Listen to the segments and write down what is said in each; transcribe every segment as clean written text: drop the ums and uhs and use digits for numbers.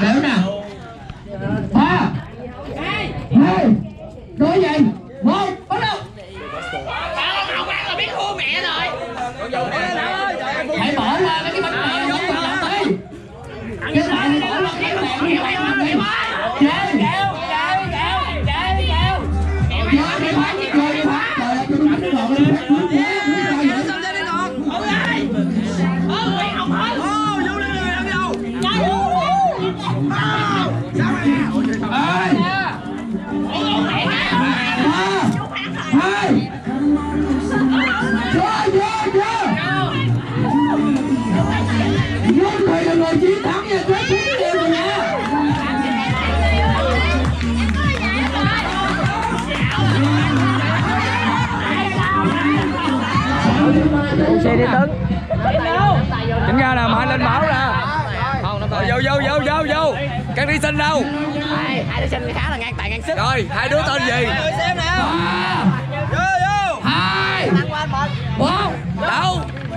Đéo nè. 3 2 đôi gì 1 bắt đầu. Không ăn là biết thua mẹ rồi. Hãy bỏ qua mấy cái bánh mèo vô con làm đi. Cái này bỏ qua cái mèo đi. Xe đi Tấn. Chỉnh ra nè, mai lên báo ra. Vô. Các thí sinh đâu? Hai thí sinh khá là ngang tài ngang sức. Rồi, hai đứa tên gì? Xem nào. Vô. 2 1 Đâu?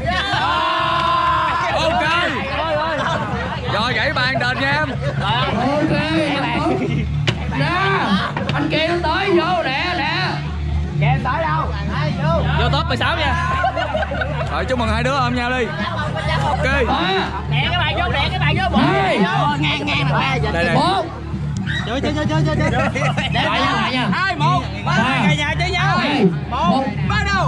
Ok. Rồi gãy bàn đền nha em. Ok. Nè, anh kia nó tới vô nè. Kìa em tới đâu? Vô top 16 nha. Rồi chúc mừng hai đứa ôm nhau đi. Ok. Đè cái bàn vô, bộ. Ngang là Đây. 1 Chơi. lại nha. 2 1 3 cả nhà chơi nhau. 1 bắt đầu.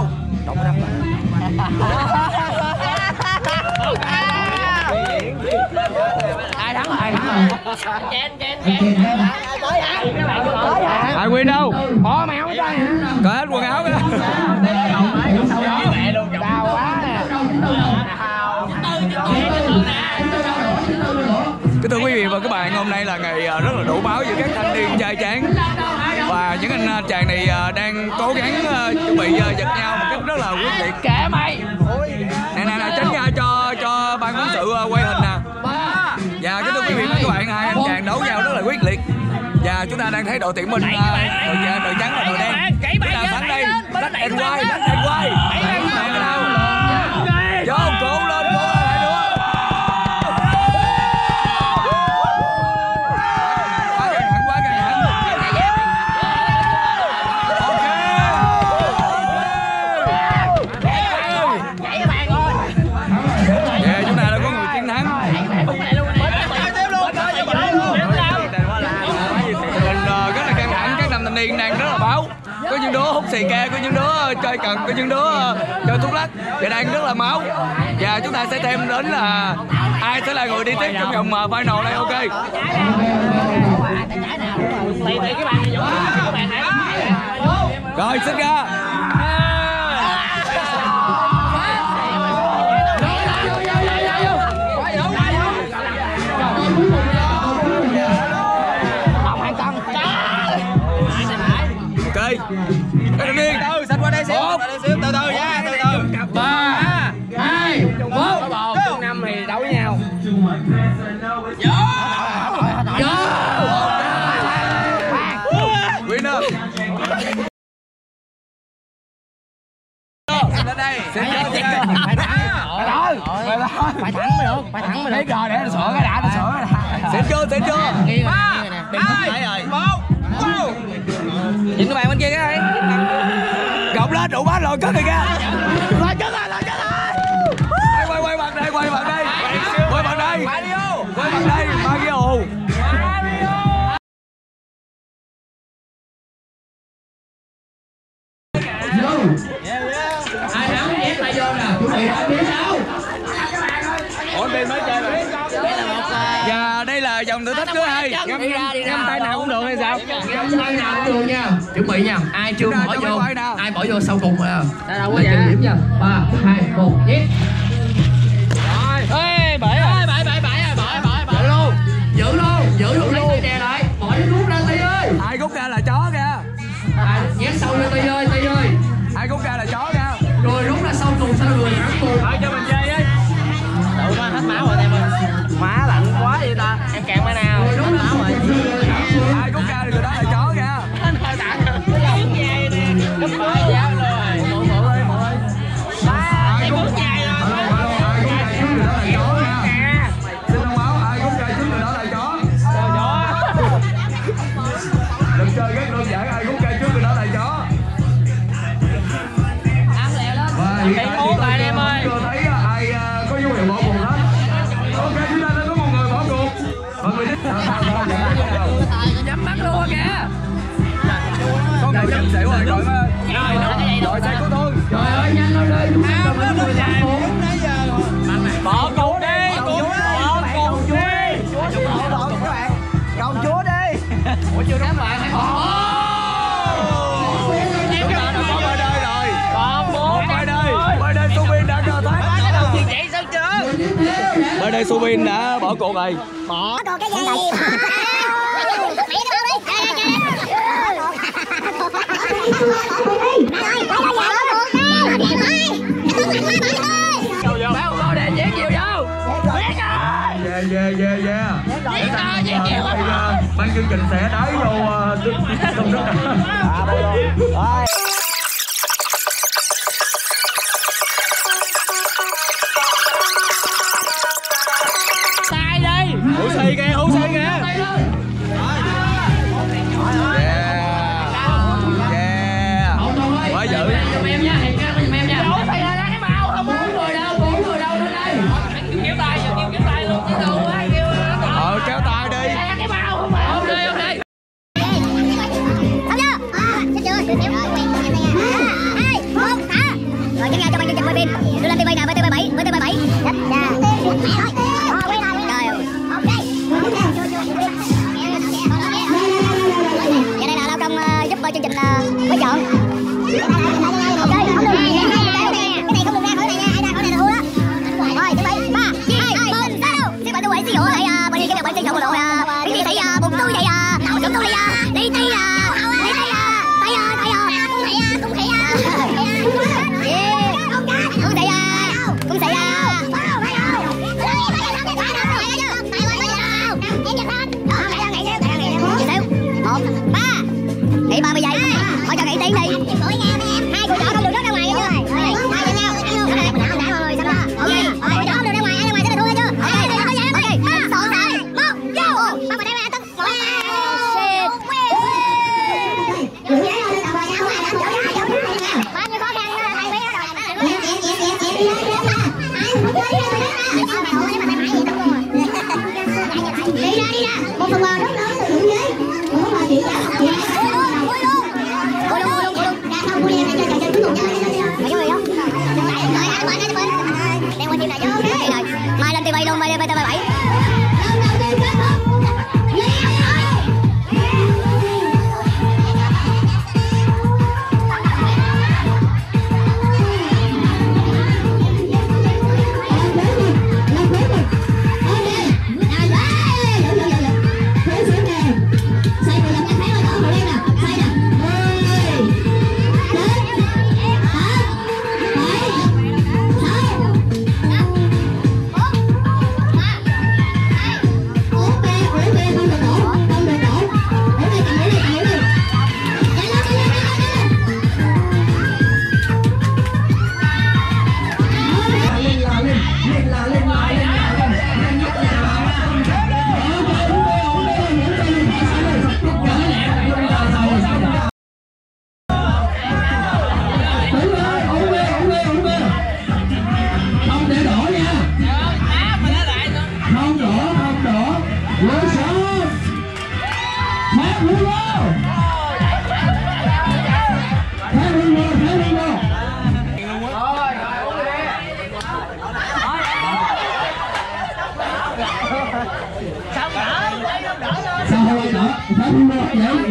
Ai thắng rồi? Chen. Tới hả? Ai win đâu? Bỏ mèo ở đây. Cởi hết quần áo kìa. Đau quá nè. Kính thưa quý vị và các bạn, hôm nay là ngày rất là đổ máu giữa các thanh niên trai tráng. Và những anh chàng này đang cố gắng chuẩn bị giật nhau một cách rất là quyết liệt. Kệ mày. Nè, tránh ra cho ban huấn sự quay hình nè. Và kính thưa quý vị và các bạn, hai anh chàng đấu nhau rất là quyết liệt. Và chúng ta đang thấy đội tuyển mình đội trắng và đội đen. Chúng ta thắng đây. Đánh and quay. Vô cố lên hai đứa. Quá căng thẳng. Ok. Yeah, chúng ta đã có người chiến thắng. Mình rất là căng thẳng, các nam thanh niên đang rất là báo. Có những đứa hút xì ke, có những đứa chơi cần, có những đứa chơi thuốc lắc và đang rất là máu. Và chúng ta sẽ thêm đến là ai sẽ là người đi tiếp trong vòng final này. Ok. Rồi xích ra. Ok. Các thanh niên xách qua đây xíu. Từ từ nha, từ từ. 3 2 1 Chung năm thì đấu với nhau. Winner. Lên đây. Phải thắng mới được. Biết rồi, để nó sửa cái đã, Xỉn chưa? 3 2 1 go. Nhìn các bạn bên kia cái này. Gọng lên đủ bát rồi, cất kìa ra. Rồi chết rồi. Quay mặt đây. Quay mặt đây, Mario. ai thắng ép tay vô nè, chuẩn bị đánh biết sao. Ổn định mới chơi rồi. Và đây là vòng thử thách thứ 2. Ngâm tay nào cũng được hay sao? Ngâm tay nào cũng được nha. Chuẩn bị nha. Ai chưa bỏ vô, ai bỏ vô sau cùng rồi. Đâu có vậy. Điểm nha. 3 2 1 giết. Ê, bể rồi. Giữ luôn lấy tay đè lại. Bỏ cái rút ra Ti ơi. Ai rút ra là chó kìa. Nhét sâu vô Ti ơi. Ai rút ra là chó kìa. Rồi rút ra sau cùng sao người thắng cùng. Thôi cho mình chơi với. Đủ má hết máu rồi em ơi. Má lạnh quá vậy ta. Em kẹo mai nào. Rồi rút ra máu rồi. Ai rút ra thì người đó là chó kìa. Lớn dài nè. Cấp 3 giáo rồi. Mượn ơi. Ba, em muốn dài rồi. chơi rất đơn giản, ai rút cây trước người đó là chó. Và hiện tại thì tôi chưa thấy ai có dấu hiệu bỏ cuộc hết. Ok, chúng ta đã có một người bỏ cuộc. Mọi người nhắm mắt luôn kìa. Có người chậm xỉu rồi đội xe cứu thương. Trời ơi, nhanh lên đây, chúng ta cần người bỏ cuộc. Bỏ cuộc đi. Công chúa đi. Ủa chưa đúng bạn hãy bỏ. Chúng ta đã có bên đây rồi. Còn một Bên đây Subin đã cơ thoát. chuyện chạy sao chưa? Bên đây Subin đã bỏ cuộc rồi. Bỏ con cái gì? Ban chương trình sẽ đái vô công thức. Sai đi. Hữu xì kìa. Quá dữ. Giùm em nha, hẹn ra giùm em nha. Ủa thầy là cái màu không? Bốn người đâu lên đây. Kéo tay luôn chứ đâu quá kêu. Kéo tay đi. Cái màu không phải. Ok. Rồi cái nghe cho ban chương trình quay phim. Đưa lên TV nào, VTV7. Giờ đây là lao công giúp chương trình quay chọn. Ok, không được. Cái này không được ra khỏi này nha, ai ra khỏi này là thua đó. Rồi, chuẩn bị 3, 2, 1, sao? Xin bạn tôi quay xin lỗi lại bởi vì cái bạn xin chọn một đội cái gì thấy bụng tôi vậy chúng tôi đi tay nghỉ 30 giây. Thôi cho nghỉ tiếng đi. Hai cô trỏ không được rớt ra ngoài nghe chưa? Hai cho nhau. Ok. Cô trỏ không được ra ngoài, ai ra ngoài sẽ là thua chưa? Ok. 3, 2, 1, vô. Bắt vào đây mà tức. Bao nhiêu khó khăn hai bé rồi. Đi ra. Một phần quà rất lớn từ những giấy. Ủa mà chị mai lên TV luôn, mai lên VTV7. Sao không ai đỡ? Sao không đỡ vậy?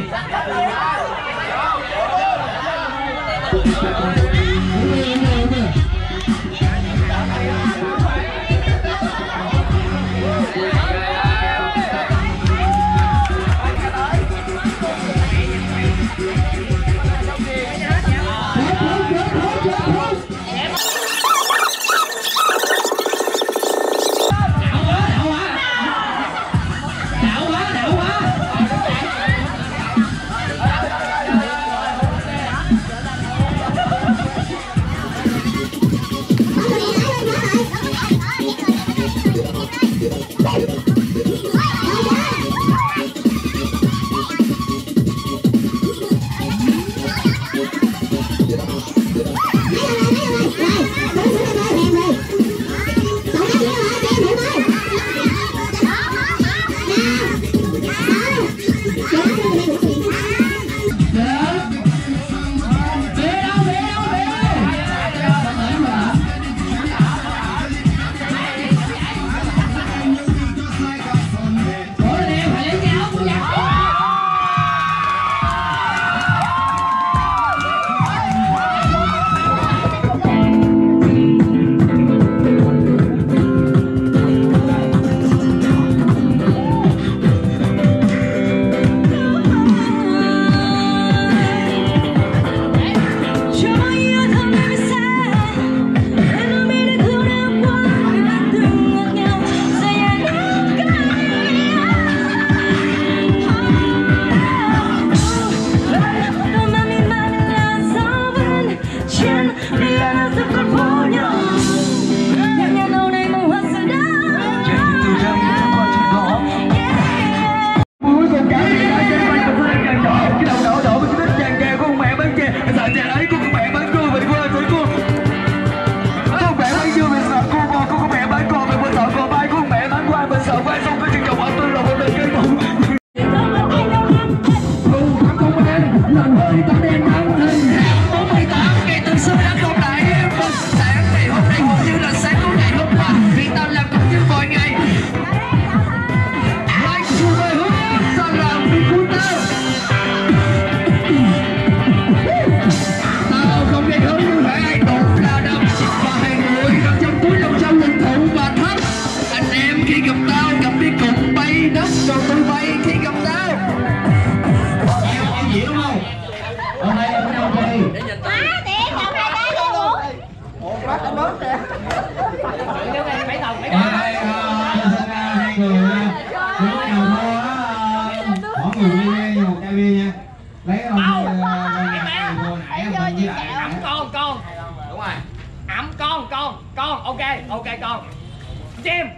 Hai người nếu nào thua bỏ người đi một chai bia nha. Lấy ông vừa nãy với lại ẩm con đúng rồi, ẩm con ok con chim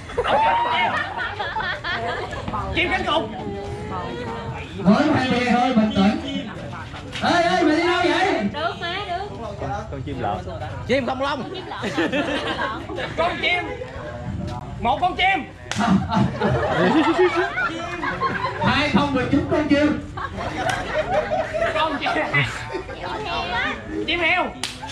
chim cánh cục với hai bia thôi, bình tĩnh. Ê mày đi đâu vậy? Được mà, được. con chim lợn, chim không lông, con chim, một con chim. 2019 con chim. Con chim, chim heo.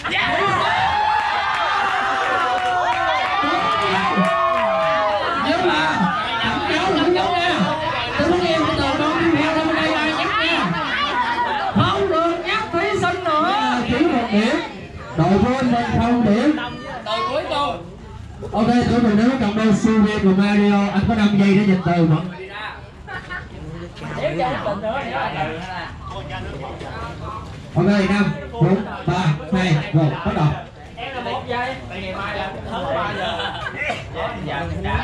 Nhưng mà đừng giấu nha. Tôi muốn em từ con chim heo ra bên đây ra nhắc nha. Không được nhắc thí sinh nữa. Chỉ 1 điểm. Đội của anh Minh không điểm. Đội cuối cùng. Ok, tụi mình nếu cặp đôi Sylvia và Mario, anh có 5 giây để dịch từ mà. Ok, 5, 4, 3, 2, 1, bắt đầu. Em là 1 giây. Tại ngày mai là hết 3 giờ. Giờ đã.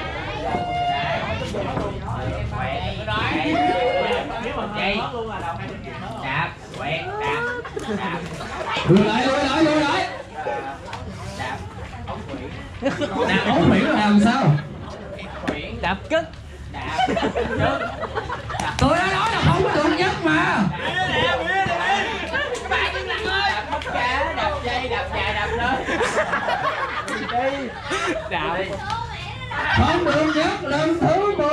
Đạp, quẹt, đạp. Lùi lại. Ống biển là làm sao? Đạp kích. Tôi đã nói là không có được nhất mà. Các bạn im lặng ơi. Đạp dây, đạp dài, đạp lên. Đi. Đạp. Không được nhất lần thứ 10.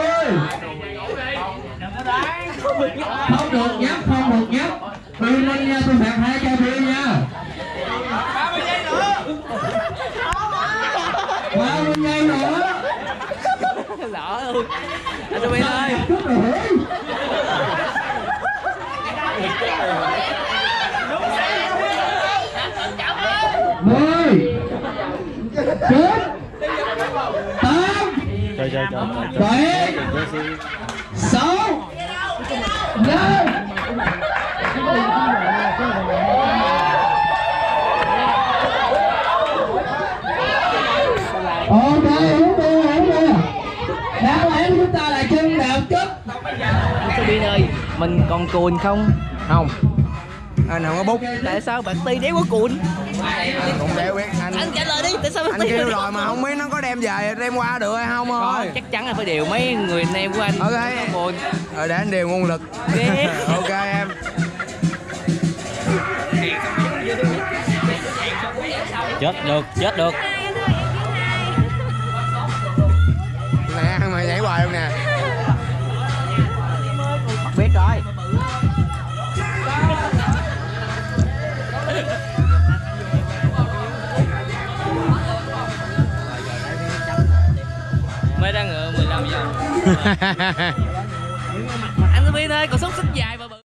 Không được nhất. Đi lên nha, tôi phạt 2 chai bia nha. 30 giây nữa. 30 giây nữa. Lỡ luôn. Anh Tụi Bin ơi. Chút rồi hủy. 10 9 8 7 6 5 Ok, uống bia. Đáng lẽ chúng ta là chân đạp chất. Tụi Bin ơi, mình còn cùn không? Không, anh không có bút. Tại sao bạn Ti đéo có cùn? Cũng đéo biết Anh trả lời đi, tại sao bạn anh Ti kêu rồi mà không biết nó có đem về đem qua được hay không thôi. chắc chắn là phải điều mấy người anh em của anh. Ok. Cùn. Để anh điều nguồn lực. Ok em. Chết được. Nè, mày nhảy hoài luôn nè. Biết rồi. Mới ra ngựa 15 giờ. Anh Tụi Bin ơi, còn xúc xích dài và bự.